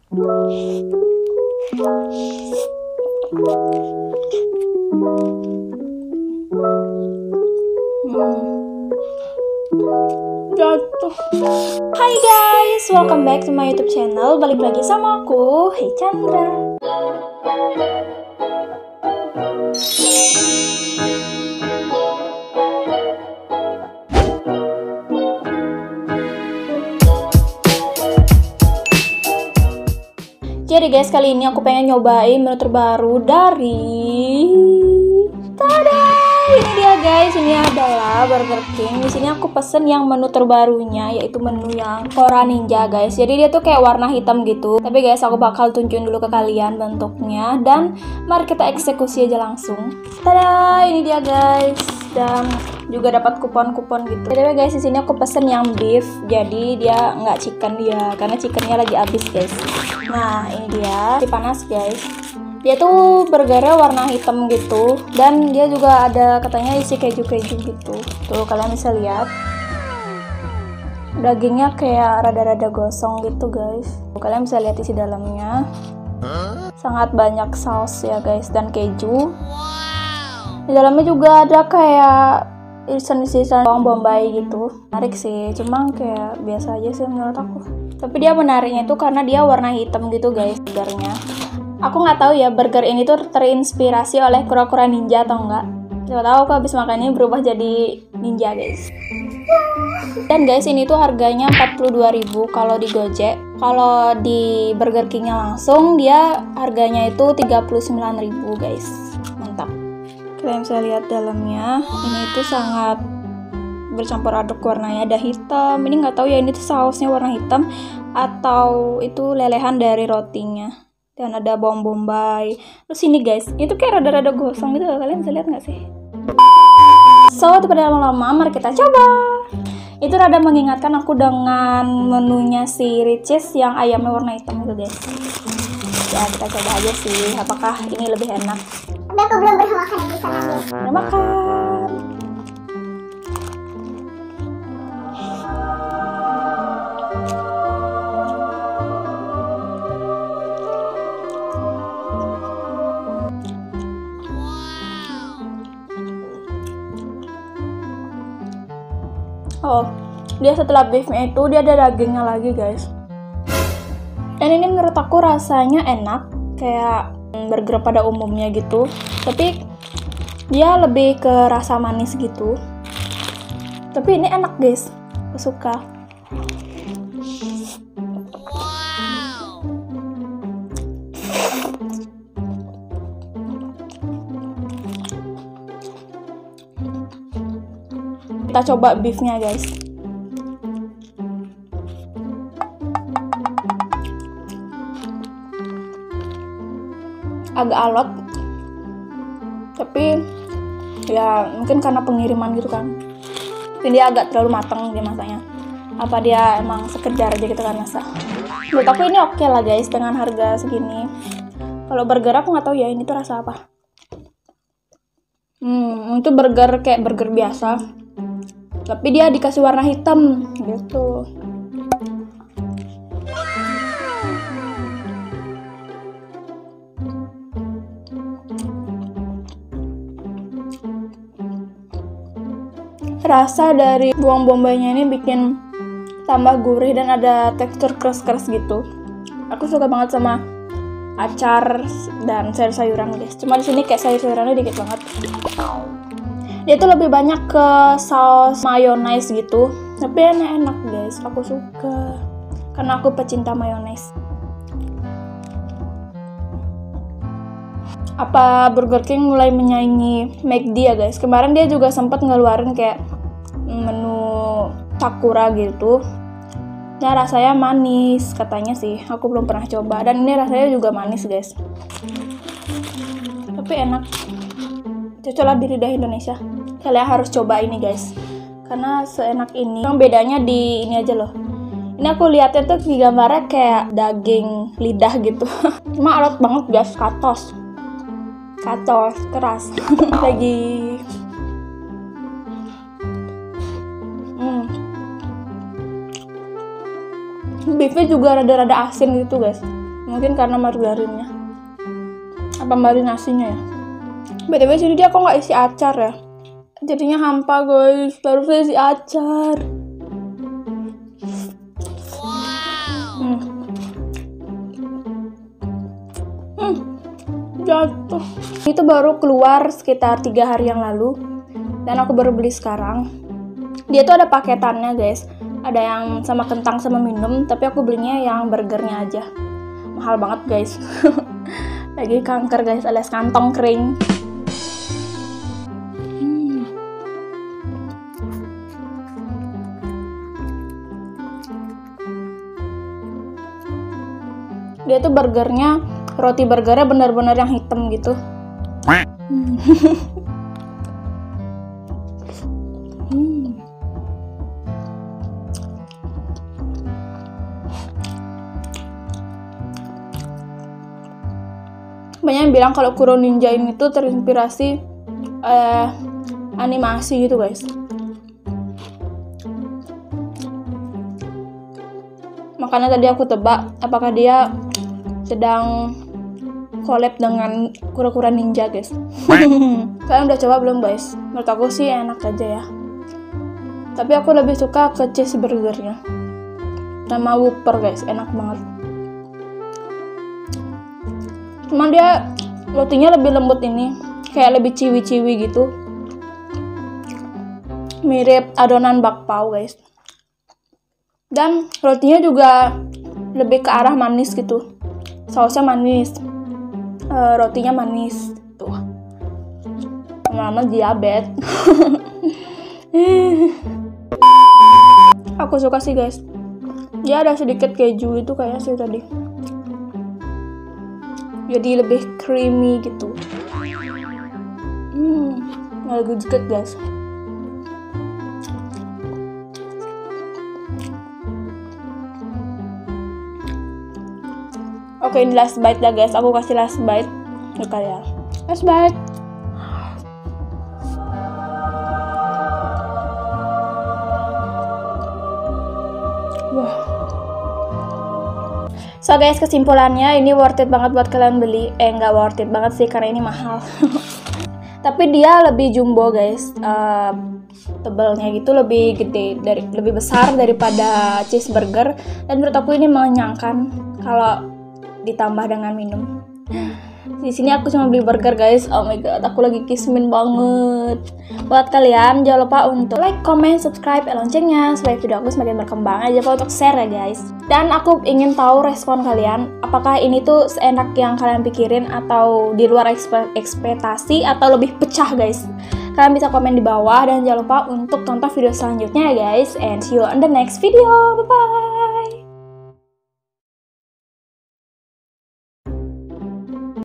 Jatuh. Hai guys, welcome back to my YouTube channel. Balik lagi sama aku, Hey Chandra. Jadi guys, kali ini aku pengen nyobain menu terbaru dari tada! Ini dia guys, ini adalah Burger King. Di sini aku pesen yang menu terbarunya, yaitu menu yang Cora Ninja guys. Jadi dia tuh kayak warna hitam gitu. Tapi guys, aku bakal tunjukin dulu ke kalian bentuknya, dan mari kita eksekusi aja langsung. Tada! Ini dia guys. Dan juga dapat kupon-kupon gitu. Tapi guys, di sini aku pesen yang beef. Jadi dia nggak chicken dia, karena chickennya lagi habis guys. Nah, ini dia. Panas guys. Dia tuh burgernya warna hitam gitu, dan dia juga ada katanya isi keju-keju gitu. Tuh kalian bisa lihat. Dagingnya kayak rada-rada gosong gitu guys. Tuh, kalian bisa lihat isi dalamnya. Sangat banyak saus ya guys, dan keju. Di dalamnya juga ada kayak irisan-irisan bawang bombay gitu. Menarik sih, cuma kayak biasa aja sih menurut aku. Tapi dia menariknya itu karena dia warna hitam gitu guys burgernya. Aku nggak tahu ya burger ini tuh terinspirasi oleh kura-kura ninja atau enggak. Siapa tahu aku habis makan ini berubah jadi ninja guys. Dan guys, ini tuh harganya 42.000 kalau di Gojek. Kalau di Burger King-nya langsung dia harganya itu 39.000 guys. Mantap. Kalian bisa lihat dalamnya. Ini tuh sangat bercampur aduk warnanya, ada hitam. Ini nggak tahu ya ini tuh sausnya warna hitam atau itu lelehan dari rotinya. Dan ada bawang bombay. Terus ini guys, itu kayak rada-rada gosong gitu. Kalian bisa lihat nggak sih? So, daripada lama-lama, mari kita coba. Itu rada mengingatkan aku dengan menunya si Richeese yang ayamnya warna hitam gitu guys. Ya, kita coba aja sih, apakah ini lebih enak. Tapi aku belum pernah makan yang di sana guys. Udah makan. Oh, dia setelah beefnya itu dia ada dagingnya lagi guys. Dan ini menurut aku rasanya enak, kayak burger pada umumnya gitu. Tapi dia lebih ke rasa manis gitu. Tapi ini enak guys, aku suka. Kita coba beefnya guys. Agak alot, tapi ya mungkin karena pengiriman gitu kan. Mungkin dia agak terlalu matang dia masaknya. Apa dia emang sekedar aja gitu kan masak. Menurut aku ini oke lah guys dengan harga segini. Kalau burger aku nggak tahu ya ini tuh rasa apa. Itu burger kayak burger biasa. Tapi dia dikasih warna hitam gitu. Rasa dari bawang bombaynya ini bikin tambah gurih dan ada tekstur keras-keras gitu. Aku suka banget sama acar dan sayur-sayuran guys. Cuma di sini kayak sayur-sayurannya dikit banget. Dia tuh lebih banyak ke saus mayonnaise gitu. Tapi enak guys, aku suka. Karena aku pecinta mayonnaise. Apa Burger King mulai menyaingi McD ya guys? Kemarin dia juga sempat ngeluarin kayak menu Sakura gitu. Nah rasanya manis katanya sih. Aku belum pernah coba. Dan ini rasanya juga manis guys. Tapi enak. Cocoklah di lidah Indonesia. Kalian harus coba ini guys, karena seenak ini. Yang bedanya di ini aja loh. Ini aku lihatnya tuh di gambarnya kayak daging lidah gitu. Cuma alot banget guys, katos keras. Lagi beefnya juga rada-rada asin gitu guys. Mungkin karena margarinnya. Apa marinasinya ya? BTW sini dia kok nggak isi acar ya? Jadinya hampa guys. Harusnya isi acar. Jatuh. Itu baru keluar sekitar 3 hari yang lalu. Dan aku baru beli sekarang. Dia tuh ada paketannya guys. Ada yang sama kentang sama minum. Tapi aku belinya yang burgernya aja. Mahal banget guys. Lagi kanker guys, alias kantong kering. Dia tuh burgernya, roti burgernya benar-benar yang hitam gitu. Banyak yang bilang kalau Kuro Ninja ini tuh terinspirasi animasi gitu guys. Makanya tadi aku tebak apakah dia sedang collab dengan Kura-Kura Ninja guys. Kalian udah coba belum guys? Menurut aku sih enak aja ya. Tapi aku lebih suka ke cheeseburgernya sama Whopper guys, enak banget. Cuman dia rotinya lebih lembut ini, kayak lebih ciwi-ciwi gitu. Mirip adonan bakpao guys. Dan rotinya juga lebih ke arah manis gitu. Sausnya manis, rotinya manis tuh. Lama-lama diabetes. Aku suka sih guys. Dia ada sedikit keju itu kayaknya sih tadi. Jadi lebih creamy gitu. Agak good guys. Oke, ini last bite ya guys. Aku kasih last bite ke kalian. Last bite. Wah. So guys, kesimpulannya ini worth it banget buat kalian beli. Nggak worth it banget sih karena ini mahal. Tapi dia lebih jumbo guys. Tebelnya gitu lebih gede, lebih besar daripada cheeseburger. Dan menurut aku ini mengenyangkan kalau ditambah dengan minum. Di sini aku cuma beli burger guys. Oh my god, aku lagi kismin banget. Buat kalian jangan lupa untuk like, comment, subscribe, loncengnya supaya video aku semakin berkembang. Jangan lupa untuk share ya guys. Dan aku ingin tahu respon kalian. Apakah ini tuh seenak yang kalian pikirin atau di luar ekspektasi atau lebih pecah guys? Kalian bisa komen di bawah dan jangan lupa untuk tonton video selanjutnya ya guys. And see you on the next video. Bye bye.